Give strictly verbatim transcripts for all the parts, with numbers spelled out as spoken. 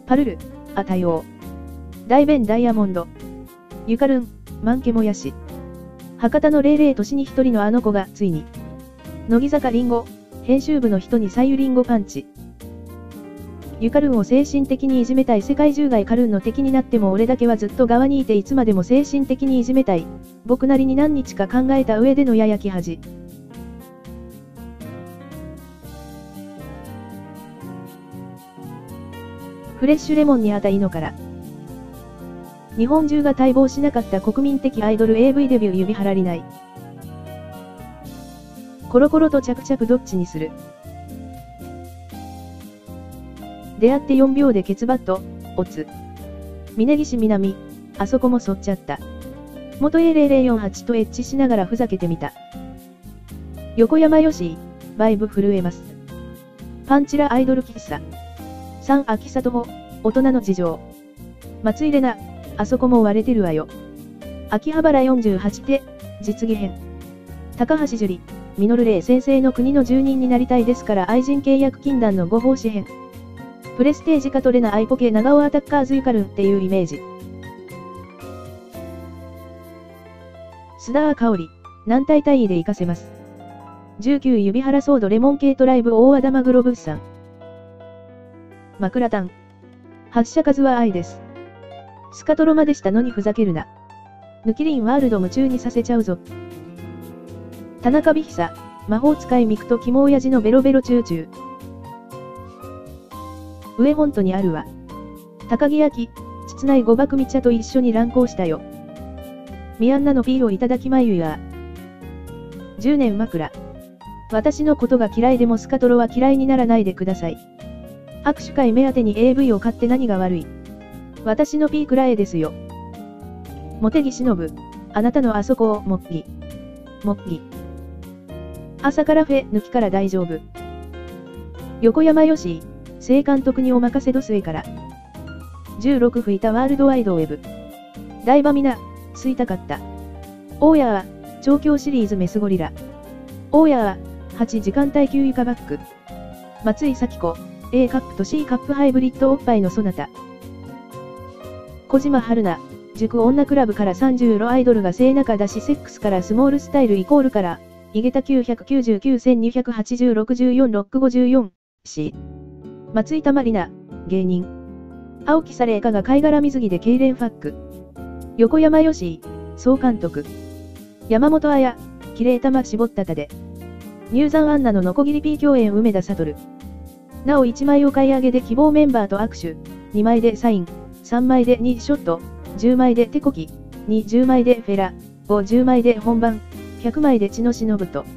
パルル、アタヨウ。大弁ダイヤモンド。ゆかるん、マンケもやし。博多のれいれい年に一人のあの子が、ついに。乃木坂りんご、編集部の人にさゆりんごパンチ。ゆかるんを精神的にいじめたい。世界中がゆかるんの敵になっても俺だけはずっと側にいていつまでも精神的にいじめたい。僕なりに何日か考えた上でのややき恥。フレッシュレモンにあたいのから。日本中が待望しなかった国民的アイドル エーブイ デビュー指はらりない。コロコロとチャプチャプどっちにする。出会ってよんびょうでケツバット、オツ。峯岸みなみ、あそこもそっちゃった。元 エーゼロゼロよんはち とエッチしながらふざけてみた。横山よし、バイブ震えます。パンチラアイドル喫茶。さん秋里も、大人の事情。松井玲奈、あそこも割れてるわよ。秋葉原よんじゅうはちで、実技編。高橋樹里、ミノルレイ先生の国の住人になりたいですから愛人契約禁断のご奉仕編。プレステージカトレナアイポケ長尾アタッカーズゆかるんっていうイメージ。須田香織、軟体体位で活かせます。じゅうきゅう指原ソードレモンケートライブ大和田マグロ物産。枕タン。発射数は愛です。スカトロまでしたのにふざけるな。ぬきりんワールド夢中にさせちゃうぞ。田中美久、魔法使いミクと肝親父のベロベロチューチュー。上本当にあるわ。高木焼き、室内誤爆み茶と一緒に乱行したよ。ミアンナのピーをいただきまゆや。じゅうねん枕。私のことが嫌いでもスカトロは嫌いにならないでください。握手会目当てに エーブイ を買って何が悪い。私のピーくらえですよ。茂木忍、あなたのあそこをもっぎ。もっぎ。朝からフェ抜きから大丈夫。横山よし、正監督にお任せど末から。じゅうろく吹いたワールドワイドウェブ。大場みな、吸いたかった。大家は、調教シリーズメスゴリラ。大家は、はちじかん耐久床バック。松井咲子、A カップと C カップハイブリッドおっぱいのそなた。小島春菜、塾女クラブからさんじゅうロアイドルが聖中だしセックスからスモールスタイルイコールから、井桁きゅうきゅうきゅうせんにひゃくはちじゅうろくじゅうよんろっぴゃくごじゅうよん、C。松井たまりな、芸人。青木されいかが貝殻水着で痙攣ファック。横山よし、総監督。山本彩、綺麗玉絞ったたで。入山アンナのノコギリ P 共演梅田悟。なおいちまいお買い上げで希望メンバーと握手、にまいでサイン、さんまいでにショット、じゅうまいで手こき、に、じゅうまいでフェラ、ご、じゅうまいで本番、ひゃくまいで血の忍と。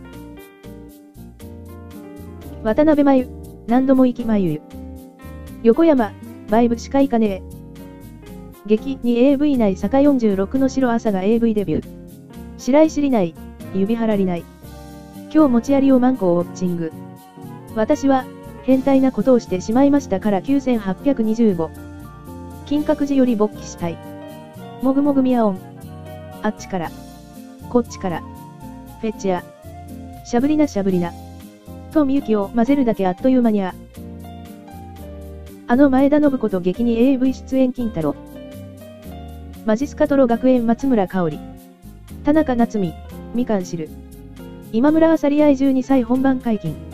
渡辺真由、何度も行きまゆゆ。横山、バイブしか行かねえ。劇に エーブイ 内坂よんじゅうろくの白朝が エーブイ デビュー。白石里内、指はらりない。今日持ちやりをマンコをウォッチング。私は、変態なことをしてしまいましたからきゅうせんはっぴゃくにじゅうご。金閣寺より勃起したい。もぐもぐミヤオン。あっちから。こっちから。フェッチア。しゃぶりなしゃぶりな。とみゆきを混ぜるだけあっという間にあ。あの前田信子と激に エーブイ 出演金太郎。マジスカトロ学園松村香織。田中夏実、みかん汁。今村あさり愛じゅうにさい本番解禁。